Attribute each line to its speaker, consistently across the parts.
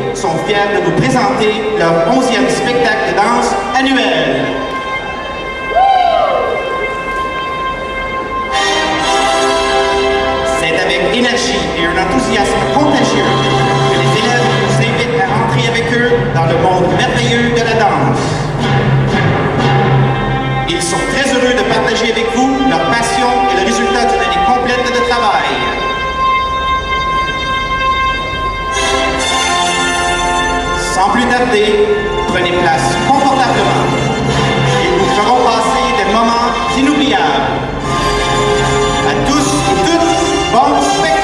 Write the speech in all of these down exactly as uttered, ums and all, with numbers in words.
Speaker 1: sont fiers de nous présenter leur onzième spectacle de danse annuel. C'est avec énergie et un enthousiasme contagieux que les élèves nous invitent à entrer avec eux dans le monde merveilleux de la danse. Ils sont très heureux de partager avec vous leur passion et le résultat d'une année complète de travail. Sans plus tarder, prenez place confortablement et nous ferons passer des moments inoubliables. À tous et toutes, bon spectacle!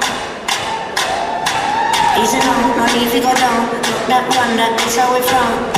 Speaker 2: Easy on, no need to go down. That one, that is how we from.